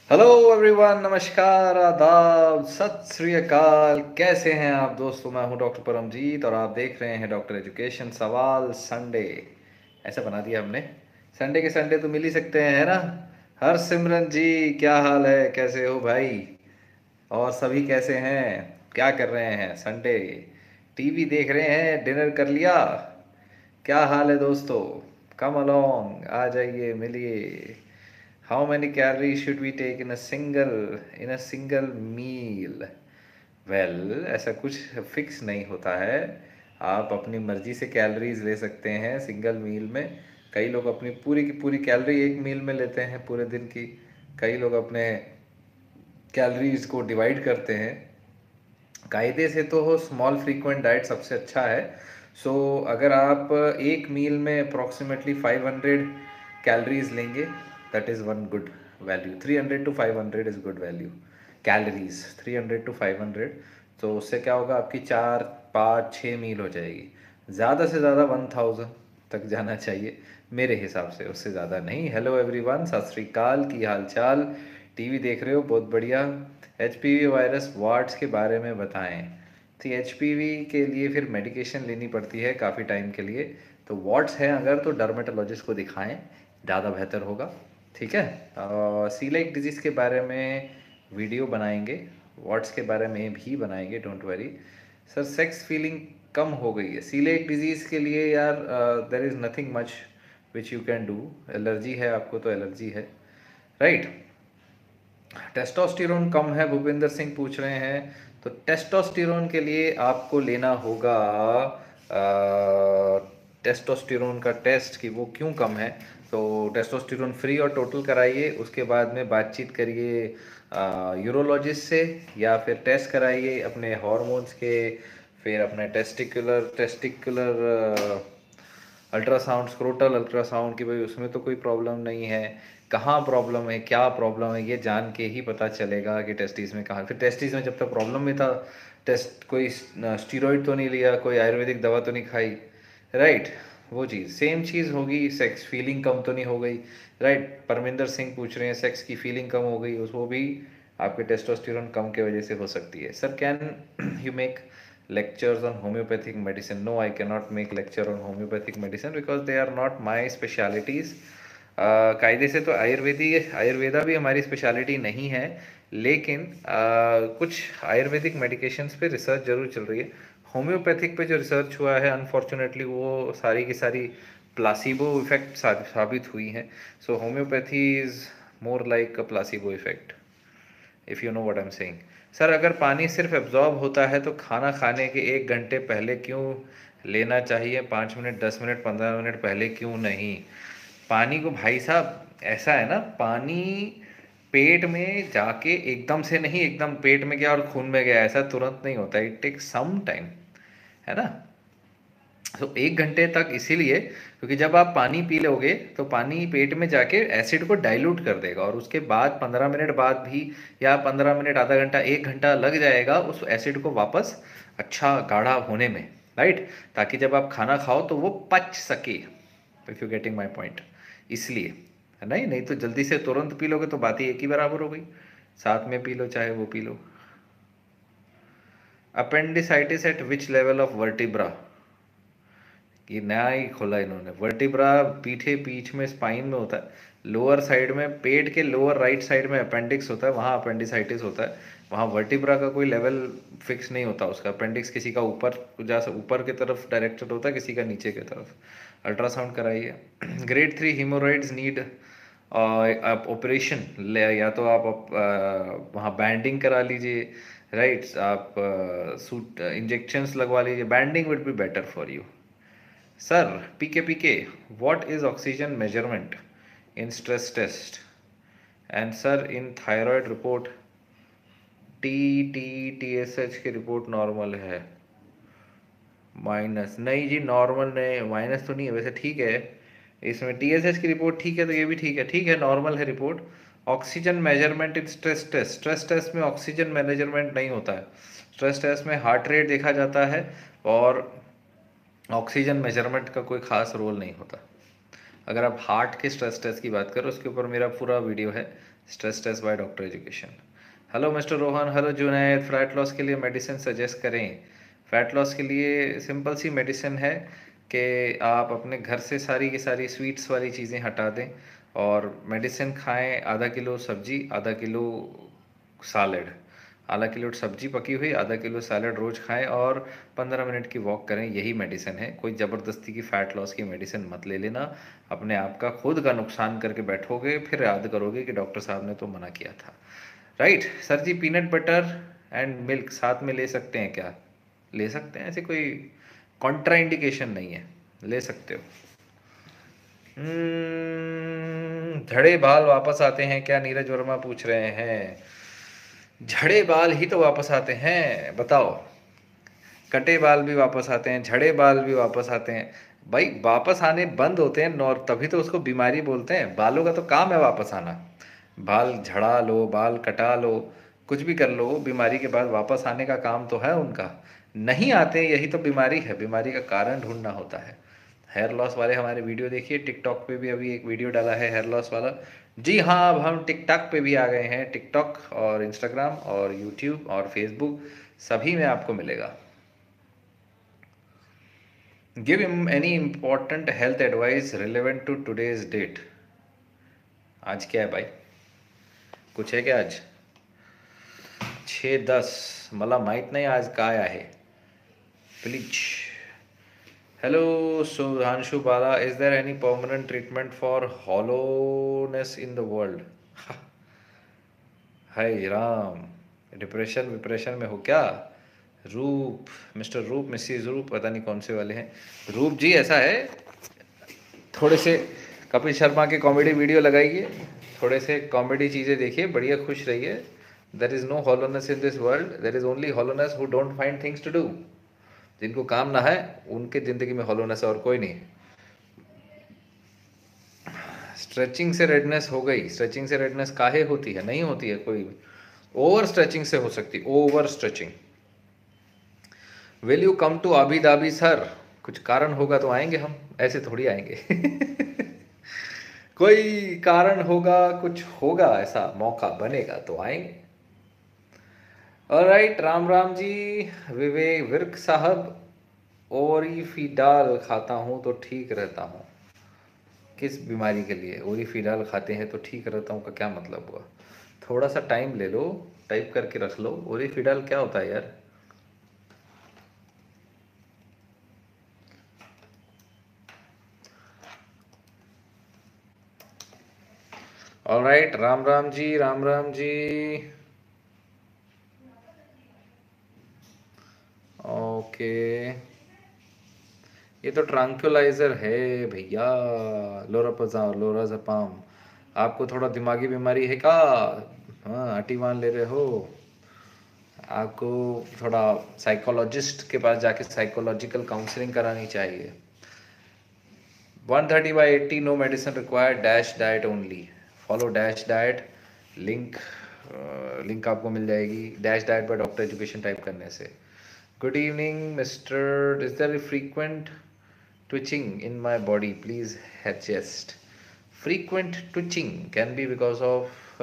Hello everyone, नमस्कार, आदाब, सत श्री अकाल। कैसे हैं आप दोस्तों? मैं हूं डॉक्टर परमजीत और आप देख रहे हैं डॉक्टर एजुकेशन सवाल संडे। ऐसा बना दिया हमने, संडे के संडे तो मिल ही सकते हैं, है ना। हर सिमरन जी, क्या हाल है? कैसे हो भाई? और सभी कैसे हैं? क्या कर रहे हैं संडे? टीवी देख रहे हैं? डिनर कर लिया? क्या हाल है दोस्तों? कम अलोंग, आ जाइए, मिलिए। How many calories should we take in a single meal? Well, ऐसा कुछ फिक्स नहीं होता है। आप अपनी मर्जी से कैलोरीज ले सकते हैं सिंगल मील में। कई लोग अपनी पूरी की पूरी कैलोरी एक मील में लेते हैं पूरे दिन की। कई लोग अपने कैलोरीज को डिवाइड करते हैं। कायदे से तो हो स्मॉल फ्रीक्वेंट डाइट सबसे अच्छा है। सो अगर आप एक मील में अप्रॉक्सीमेटली 500 कैलोरीज लेंगे, that is one good value. 300 to 500 is good value. Calories 300 to 500, तो उससे क्या होगा, आपकी 4 5 6 मील हो जाएगी। ज़्यादा से ज़्यादा 1000 तक जाना चाहिए मेरे हिसाब से, उससे ज़्यादा नहीं। हेलो एवरीवन, सत श्री अकाल, की हाल चाल? टीवी देख रहे हो? बहुत बढ़िया। एचपीवी वायरस वार्ड्स के बारे में बताएं। तो एचपीवी के लिए फिर मेडिकेशन लेनी पड़ती है काफ़ी टाइम के लिए। तो वार्ड्स हैं अगर, तो डर्मेटोलॉजिस्ट को दिखाएं, ज़्यादा बेहतर होगा। ठीक है। सीलाइक डिजीज़ के बारे में वीडियो बनाएंगे, वार्ड्स के बारे में भी बनाएंगे, don't worry. Sir, sex feeling कम हो गई है सीलिएक डिजीज़ के लिए यार। There is nothing much which you can do. Allergy है आपको तो एलर्जी है, राइट। टेस्टोस्टेरोन कम है, भूपेंद्र सिंह पूछ रहे हैं। तो टेस्टोस्टेरोन के लिए आपको लेना होगा टेस्टोस्टेरोन का टेस्ट कि वो क्यों कम है। तो टेस्टोस्टेरोन फ्री और टोटल कराइए, उसके बाद में बातचीत करिए यूरोलॉजिस्ट से, या फिर टेस्ट कराइए अपने हार्मोन्स के, फिर अपने testicular testicular ultrasound, scrotal ultrasound की, भाई उसमें तो कोई प्रॉब्लम नहीं है। कहाँ प्रॉब्लम है, क्या प्रॉब्लम है, ये जान के ही पता चलेगा कि टेस्टिस में कहाँ। फिर टेस्टिस में जब तक प्रॉब्लम में था, टेस्ट कोई स्टीरॉइड तो नहीं लिया, कोई आयुर्वेदिक दवा तो नहीं खाई, राइट। वो चीज़ सेम चीज़ होगी। सेक्स फीलिंग कम तो नहीं हो गई, राइट। परमिंदर सिंह पूछ रहे हैं सेक्स की फीलिंग कम हो गई, वो भी आपके टेस्टोस्टेरोन कम की वजह से हो सकती है। Sir, can you make lectures on homeopathic medicine? No, I cannot make lecture on homeopathic medicine because they are not my specialities. कायदे से तो आयुर्वेदा भी हमारी स्पेशलिटी नहीं है, लेकिन कुछ आयुर्वेदिक मेडिकेशंस पे रिसर्च जरूर चल रही है। होम्योपैथिक पे जो रिसर्च हुआ है, अनफॉर्चुनेटली वो सारी की सारी प्लासिबो इफेक्ट साबित हुई हैं। So homeopathy is more like a placebo effect, if you know what I am saying. Sir, अगर पानी सिर्फ एब्जॉर्ब होता है तो खाना खाने के 1 घंटे पहले क्यों लेना चाहिए? 5 मिनट, 10 मिनट, 15 मिनट पहले क्यों नहीं? पानी को भाई साहब, ऐसा है ना, पानी पेट में जाके एकदम से नहीं, एकदम पेट में गया और खून में गया, ऐसा तुरंत नहीं होता। इट टेक सम टाइम, है ना। तो 1 घंटे तक इसीलिए, क्योंकि जब आप पानी पी लोगे तो पानी पेट में जाके एसिड को डाइल्यूट कर देगा, और उसके बाद 15 मिनट बाद भी, या 15 मिनट, आधा घंटा, 1 घंटा लग जाएगा उस एसिड को वापस अच्छा गाढ़ा होने में, राइट। ताकि जब आप खाना खाओ तो वो पच सके, if you getting my point. इसलिए, नहीं नहीं तो जल्दी से तुरंत पी लोगे तो बात ही एक ही बराबर हो गई। साथ में पी लो चाहे वो पी लो। Appendicitis at which level of vertebra? ये नया ही खोला इन्होंने। वर्टिब्रा पीठ में स्पाइन में होता है। लोअर साइड में, पेट के लोअर राइट साइड में अपेंडिक्स होता है, वहाँ अपेंडिसाइटिस होता है। वहाँ वर्टिब्रा का कोई लेवल फिक्स नहीं होता उसका। अपेंडिक्स किसी का ऊपर की तरफ डायरेक्टेड होता है, किसी का नीचे की तरफ। अल्ट्रासाउंड कराइए। ग्रेड 3 हीमोरॉइड्स नीड आप ऑपरेशन ले, या तो आप वहाँ बैंडिंग करा लीजिए, राइट। आप सूट इंजेक्शंस लगवा लीजिए, banding would be better for you. Sir, PK, what is oxygen measurement in stress test? And sir, in thyroid report, TSH की रिपोर्ट नॉर्मल है। माइनस नहीं जी, नॉर्मल नहीं, माइनस तो नहीं है वैसे, ठीक है। इसमें TSH की रिपोर्ट ठीक है, तो ये भी ठीक है, ठीक है, नॉर्मल है report. Oxygen measurement in stress test में ऑक्सीजन मेजरमेंट नहीं होता है। स्ट्रेस टेस्ट में हार्ट रेट देखा जाता है, और ऑक्सीजन मेजरमेंट का कोई खास रोल नहीं होता। अगर आप हार्ट के स्ट्रेस टेस्ट की बात करो, उसके ऊपर मेरा पूरा वीडियो है, stress test by doctor education. Hello mister Rohan, hello Junaid. Fat loss के लिए मेडिसिन सजेस्ट करें। फैट लॉस के लिए सिंपल सी मेडिसिन है कि आप अपने घर से सारी की सारी स्वीट्स वाली चीज़ें हटा दें और मेडिसिन खाएं। आधा किलो सब्जी, आधा किलो सैलड, आधा किलो सब्जी पकी हुई, आधा किलो सैलड रोज़ खाएं और 15 मिनट की वॉक करें। यही मेडिसिन है। कोई ज़बरदस्ती की फ़ैट लॉस की मेडिसिन मत ले लेना। अपने आप का खुद का नुकसान करके बैठोगे, फिर याद करोगे कि डॉक्टर साहब ने तो मना किया था। Right sir ji, peanut butter and milk साथ में ले सकते हैं क्या? ले सकते हैं, ऐसे कोई कॉन्ट्रा इंडिकेशन नहीं है, ले सकते हो। झड़े बाल वापस आते हैं क्या? नीरज वर्मा पूछ रहे हैं। झड़े बाल ही तो वापस आते हैं, बताओ। कटे बाल भी वापस आते हैं, झड़े बाल भी वापस आते हैं। भाई वापस आने बंद होते हैं और तभी तो उसको बीमारी बोलते हैं। बालों का तो काम है वापस आना। बाल झड़ा लो, बाल कटा लो, कुछ भी कर लो, बीमारी के बाद वापस आने का काम तो है उनका। नहीं आते, यही तो बीमारी है। बीमारी का कारण ढूंढना होता है। हेयर लॉस वाले हमारे वीडियो देखिए, टिकटॉक पे भी अभी एक वीडियो डाला है हेयर लॉस वाला। जी हाँ, अब हम टिकटॉक पे भी आ गए हैं। टिकटॉक और इंस्टाग्राम और यूट्यूब और फेसबुक सभी में आपको मिलेगा। Give him any important health advice relevant to today's date. आज क्या है भाई? कुछ है क्या आज? 6:10 मला माहीत नाही आज काय आहे, please. Hello Sudhanshu Bala, is there any permanent treatment for hollowness in the world? Hi Ram, depression विप्रेशन में हो क्या? रूप, मिस्टर रूप, मिसिज रूप, पता नहीं कौन से वाले हैं। रूप जी ऐसा है, थोड़े से कपिल शर्मा के कॉमेडी वीडियो लगाइए, थोड़े से कॉमेडी चीज़ें देखिए, बढ़िया खुश रहिए। There is no hollowness in this world, there is only hollowness who don't find things to do. जिनको काम ना है उनके ज़िंदगी में हॉलोनेस, और कोई नहीं। स्ट्रेचिंग से रेडनेस हो गई? स्ट्रेचिंग से रेडनेस काहे होती है? नहीं होती है कोई। ओवर स्ट्रेचिंग से हो सकती, over stretching. Will you come to Abu Dhabi sir? कुछ कारण होगा तो आएंगे हम, ऐसे थोड़ी आएंगे। कोई कारण होगा, कुछ होगा, ऐसा मौका बनेगा तो आएंगे। ऑलराइट, राम राम जी। विवेक विर्क साहब, ओरीफिडाल खाता हूँ तो ठीक रहता हूँ। किस बीमारी के लिए ओरीफिडाल खाते हैं तो ठीक रहता हूँ का क्या मतलब हुआ? थोड़ा सा टाइम ले लो, टाइप करके रख लो। ओरीफिडाल क्या होता है यार? ऑलराइट, राम राम जी, राम राम जी। ओके, ये तो ट्रांक्युलाइजर है भैया, लोराज़पाम। आपको थोड़ा दिमागी बीमारी है क्या? हाँ, अटीवान ले रहे हो? आपको थोड़ा साइकोलॉजिस्ट के पास जाके साइकोलॉजिकल काउंसलिंग करानी चाहिए। 130/80, no medicine required, dash diet only. Follow dash diet, link link आपको मिल जाएगी dash diet by doctor education type करने से। Good evening mister, is there frequent twitching in my body, please adjust. Frequent twitching can be because of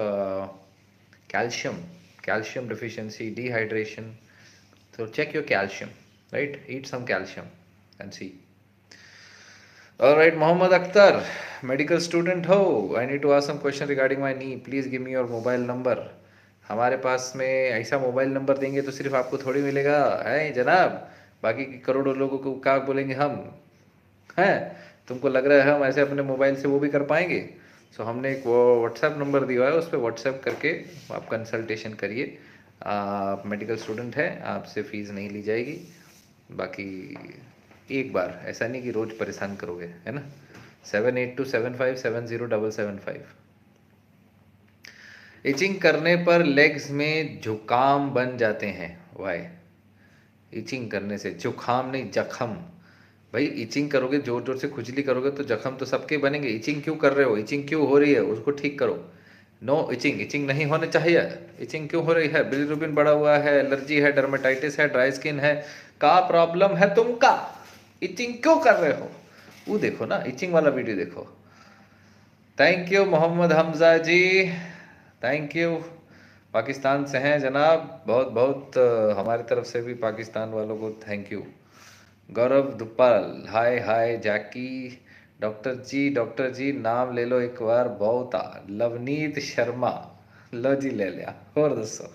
calcium deficiency, dehydration. So check your calcium, right? Eat some calcium and see. All right, Mohammad Akhtar, medical student ho, I need to ask some question regarding my knee, please give me your mobile number. हमारे पास में ऐसा mobile number देंगे तो सिर्फ आपको थोड़ी मिलेगा है जनाब, बाकी करोड़ों लोगों को क्या बोलेंगे हम हैं? तुमको लग रहा है हम ऐसे अपने मोबाइल से वो भी कर पाएंगे? सो हमने एक वो व्हाट्सएप नंबर दिया है, उस पर व्हाट्सएप करके आप कंसल्टेशन करिए। आप मेडिकल स्टूडेंट हैं, आपसे फ़ीस नहीं ली जाएगी। बाकी एक बार, ऐसा नहीं कि रोज़ परेशान करोगे, है ना। 7827570775। इचिंग करने पर लेग्स में जुकाम बन जाते हैं, वाई? इचिंग करने से जुकाम नहीं, जख्म। भाई इचिंग करोगे, जोर जोर से खुजली करोगे तो जख्म तो सबके बनेंगे। इचिंग क्यों कर रहे हो? इचिंग क्यों हो रही है उसको ठीक करो। नो इचिंग, इचिंग नहीं होने चाहिए। इचिंग क्यों हो रही है? बिलिरुबिन बढ़ा हुआ है, एलर्जी है, डर्मेटाइटिस है, ड्राई स्किन है, का प्रॉब्लम है तुमका? इचिंग क्यों कर रहे हो? वो देखो ना, इचिंग वाला वीडियो देखो। Thank you Mohammad Hamza ji, thank you. Pakistan से हैं जनाब, बहुत बहुत हमारी तरफ से भी पाकिस्तान वालों को thank you. Gaurav Duppal, hi hi Jackie. Doctor ji नाम ले लो एक बार, बहुत आ। लवनीत शर्मा, लो जी ले लिया, और दसो।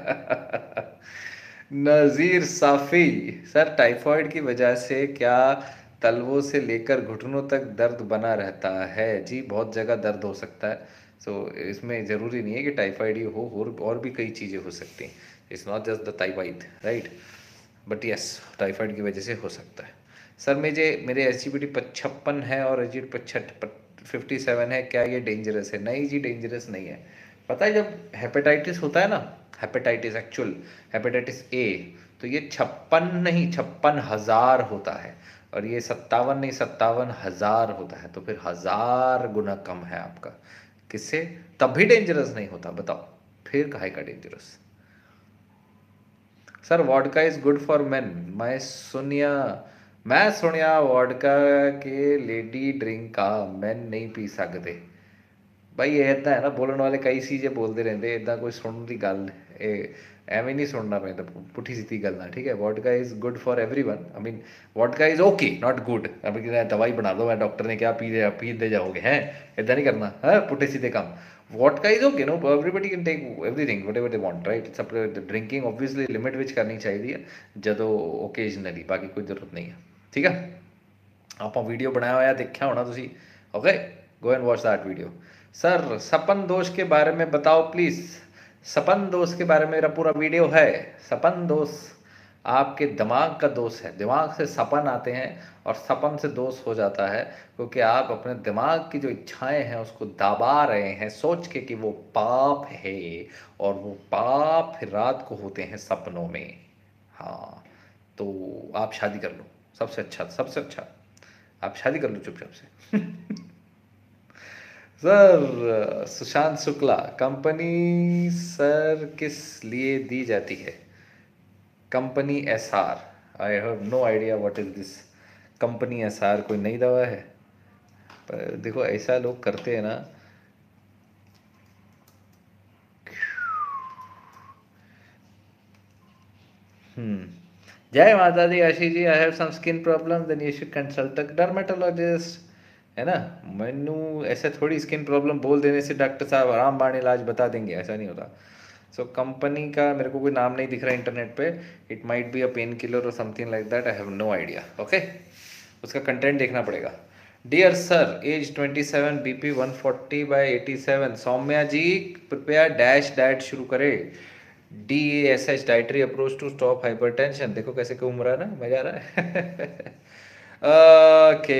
नज़ीर साफ़ी, सर टाइफाइड की वजह से क्या तलवों से लेकर घुटनों तक दर्द बना रहता है? जी बहुत जगह दर्द हो सकता है। सो इसमें ज़रूरी नहीं है कि टाइफाइड ही हो, और भी कई चीज़ें हो सकती हैं। It's not just the typhoid, right? But yes, typhoid की वजह से हो सकता है। सर मेरे एस जी पी टी 56 है और एच 57 है, क्या ये डेंजरस है? नहीं जी, डेंजरस नहीं है। पता है जब हेपेटाइटिस होता है ना, हेपेटाइटिस एक्चुअल हेपेटाइटिस ए, तो ये 56 नहीं 56,000 होता है, और ये 57 नहीं 57,000 होता है। तो फिर 1000 गुना कम है आपका। किससे? तब भी डेंजरस नहीं होता, बताओ फिर काहे का dangerous? Sir vodka is good for men. मैं सुनिया वॉडका के लेडी ड्रिंक का मैन नहीं पी सकते। भाई ਇਹ ਇਦਾਂ ਹੈ ਨਾ, ਬੋਲਣ ਵਾਲੇ ਕਈ ਚੀਜ਼ੇ ਬੋਲਦੇ ਰਹਿੰਦੇ, ਇਦਾਂ ਕੋਈ ਸੁਣਨ ਦੀ ਗੱਲ ਇਹ ਐਵੇਂ ਨਹੀਂ ਸੁਣਨਾ ਪੈਂਦਾ ਪੁੱਠੀ ਸਿੱਧੀ ਗੱਲਾਂ, ਠੀਕ ਹੈ? Vodka is good for everyone. I mean vodka is okay, not good. अभी दवाई बना दो, मैं डॉक्टर ने क्या पीते जाओगे हैं? इतना नहीं करना है पुट्ठे सीधे काम। Vodka is okay, no everybody can take everything whatever they want, right? It's up drinking obviously limit which करनी चाहिए ਜਦੋਂ ओकेजनली, बाकी कोई जरूरत नहीं है, ठीक है? ਆਪਾਂ ਵੀਡੀਓ ਬਣਾਇਆ ਹੋਇਆ, ਦੇਖਿਆ होना ਤੁਸੀਂ, okay? Go and watch that video. Sir सपन दोष के बारे में बताओ प्लीज। सपन दोष के बारे में मेरा पूरा वीडियो है। सपन दोष आपके दिमाग का दोष है, दिमाग से सपन आते हैं और सपन से दोष हो जाता है, क्योंकि आप अपने दिमाग की जो इच्छाएं हैं उसको दबा रहे हैं सोच के कि वो पाप है, और वो पाप फिर रात को होते हैं सपनों में। हाँ, तो आप शादी कर लो, सबसे अच्छा, सबसे अच्छा आप शादी कर लो चुपचाप से। Sir Sushant Shukla, company sir किस लिए दी जाती है? Company S R, I have no idea what is this. Company S R कोई नई दवा है? पर देखो ऐसा लोग करते हैं ना। जय माता दी Ashish ji, I have some skin problem, then you should consult a dermatologist, है ना? मैनू ऐसे थोड़ी स्किन प्रॉब्लम बोल देने से डॉक्टर साहब आराम बाण इलाज बता देंगे, ऐसा नहीं होता। सो कंपनी का मेरे को कोई नाम नहीं दिख रहा है इंटरनेट पे। It might be a painkiller और something like that, I have no idea, okay? उसका कंटेंट देखना पड़ेगा। Dear sir, age 27, BP 140/87। Saumya ji कृपया डैश डाइट शुरू करें। DASH, dietary approach to stop hypertension. देखो कैसे घूम रहा है ना, मजा आ रहा है। ओके,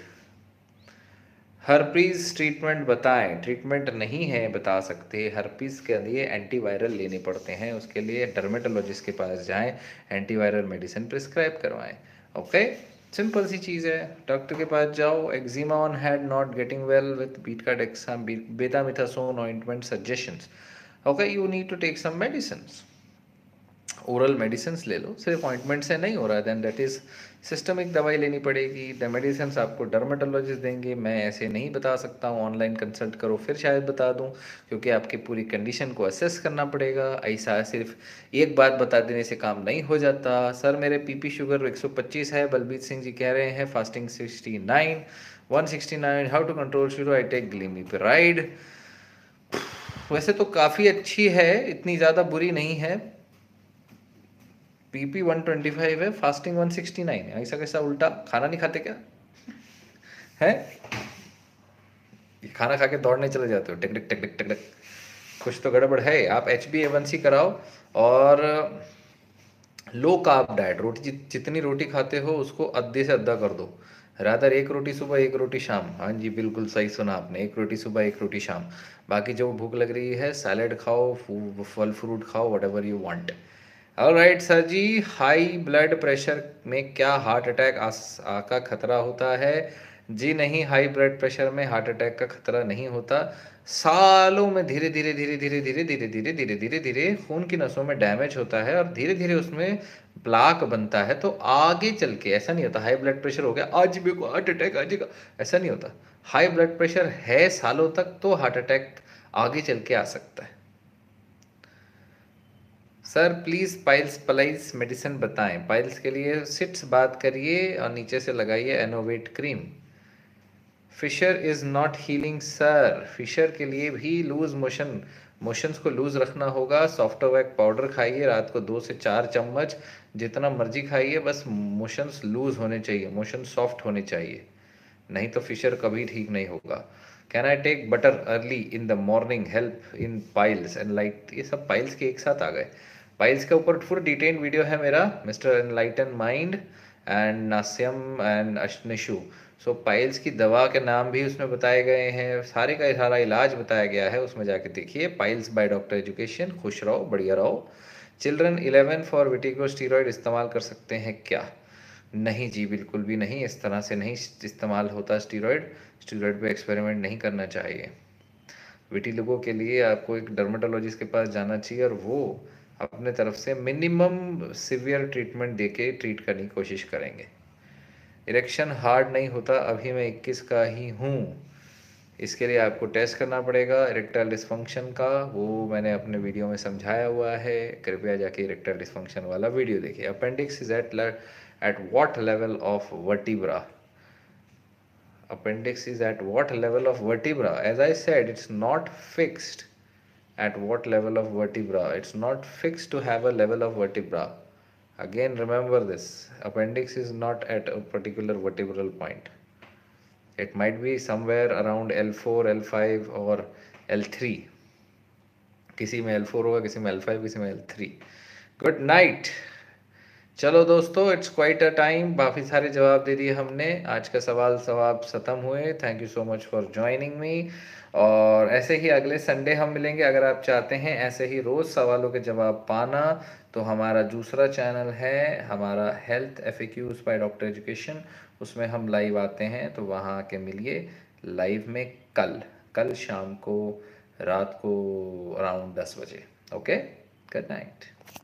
हर्पीज ट्रीटमेंट बताएं। ट्रीटमेंट नहीं है बता सकते। हर्पीज के लिए एंटीवायरल लेने पड़ते हैं, उसके लिए डर्मेटोलॉजिस्ट के पास जाएं, एंटीवायरल मेडिसिन प्रिस्क्राइब करवाएं, ओके? सिंपल सी चीज़ है, डॉक्टर के पास जाओ। Eczema on head not getting well with betadexam betamethasone ointment suggestions, okay? You need to take some medicines, oral medicine ले लो। सिर्फ ऑइंटमेंट से नहीं हो रहा है, देन दैट इज़ सिस्टमिक दवाई लेनी पड़ेगी। द मेडिसिन आपको डर्मेटोलॉजिस्ट देंगे, मैं ऐसे नहीं बता सकता हूँ। ऑनलाइन कंसल्ट करो फिर शायद बता दूँ, क्योंकि आपकी पूरी कंडीशन को असेस करना पड़ेगा। ऐसा सिर्फ एक बात बता देने से काम नहीं हो जाता। सर मेरे पीपी शुगर 125 है, बलबीत सिंह जी कह रहे हैं। Fasting 69, 169। How to control sugar? I take glimepiride. वैसे तो काफ़ी अच्छी है, इतनी ज़्यादा बुरी नहीं है। PP 125 है, फास्टिंग 169 है। ऐसा कैसा उल्टा? खाना नहीं खाते क्या है? खाना खा के दौड़ने चले जाते हो, टिक टिक टिक टिक टिक टिक, कुछ तो गड़बड़ है। आप HbA1c कराओ, और लो कार्ब डाइट, रोटी जितनी रोटी खाते हो उसको आधे से आधा कर दो। रादर एक रोटी सुबह एक रोटी शाम। हाँ जी बिल्कुल सही सुना आपने, एक रोटी सुबह एक रोटी शाम। बाकी जो भूख लग रही है सैलेड खाओ, फल फ्रूट खाओ, whatever you want. Alright sir ji, high blood pressure में क्या हार्ट अटैक का खतरा होता है? जी नहीं, हाई ब्लड प्रेशर में हार्ट अटैक का खतरा नहीं होता। सालों में धीरे धीरे धीरे धीरे धीरे धीरे धीरे धीरे धीरे धीरे खून की नसों में डैमेज होता है, और धीरे धीरे उसमें प्लाक बनता है। तो आगे चल के ऐसा नहीं होता हाई ब्लड प्रेशर हो गया आज मेरे को हार्ट अटैक आ जाएगा, ऐसा नहीं होता। हाई ब्लड प्रेशर है सालों तक तो हार्ट अटैक आगे चल के आ सकता है। सर प्लीज़ पाइल्स पलाइज मेडिसिन बताएं। पाइल्स के लिए सिट्स बात करिए और नीचे से लगाइए Anovate cream. Fissure is not healing sir. Fissure के लिए भी लूज मोशंस को लूज रखना होगा। सॉफ्टोवैक पाउडर खाइए रात को 2 से 4 चम्मच, जितना मर्जी खाइए, बस मोशंस लूज होने चाहिए, मोशन सॉफ्ट होने चाहिए, नहीं तो फिशर कभी ठीक नहीं होगा। Can I take butter early in the morning help in piles and light. ये सब पाइल्स के एक साथ आ गए। पाइल्स के ऊपर फुल डिटेल वीडियो है मेरा, मिस्टर एनलाइटन माइंड एंड नास्यम एंड अश्निशु। सो पाइल्स की दवा के नाम भी उसमें बताए गए हैं, सारे का सारा इलाज बताया गया है, उसमें जाके देखिए। Piles by doctor education. खुश रहो, बढ़िया रहो। चिल्ड्रन 11 फॉर विटिको स्टीरॉयड इस्तेमाल कर सकते हैं क्या? नहीं जी, बिल्कुल भी नहीं, इस तरह से नहीं इस्तेमाल होता स्टीरॉयड। स्टीरॉयड पे एक्सपेरिमेंट नहीं करना चाहिए। विटिलिगो के लिए आपको एक डर्मेटोलॉजिस्ट के पास जाना चाहिए और वो अपने तरफ से मिनिमम सिवियर ट्रीटमेंट देके ट्रीट करने की कोशिश करेंगे। इरेक्शन हार्ड नहीं होता, अभी मैं 21 का ही हूँ। इसके लिए आपको टेस्ट करना पड़ेगा इरेक्टाइल डिस्फंक्शन का, वो मैंने अपने वीडियो में समझाया हुआ है, कृपया जाके इरेक्टाइल डिस्फंक्शन वाला वीडियो देखिए। Appendix is at what level of vertebra? Appendix is at what level of vertebra? As I said, it's not fixed at what level of vertebra. It's not fixed to have a level of vertebra. Again, remember this, appendix is not at a particular vertebral point. It might be somewhere around L4, L5 और L3. किसी में L4 होगा, किसी में L5, किसी में L3. Good night. चलो दोस्तों, इट्स क्वाइट अ टाइम, काफ़ी सारे जवाब दे दिए हमने, आज का सवाल जवाब ख़त्म हुए। Thank you so much for joining me. और ऐसे ही अगले संडे हम मिलेंगे। अगर आप चाहते हैं ऐसे ही रोज़ सवालों के जवाब पाना, तो हमारा दूसरा चैनल है, हमारा health FAQs by doctor education, उसमें हम लाइव आते हैं, तो वहाँ आके मिलिए लाइव में कल शाम को, रात को अराउंड 10 बजे। Okay, good night.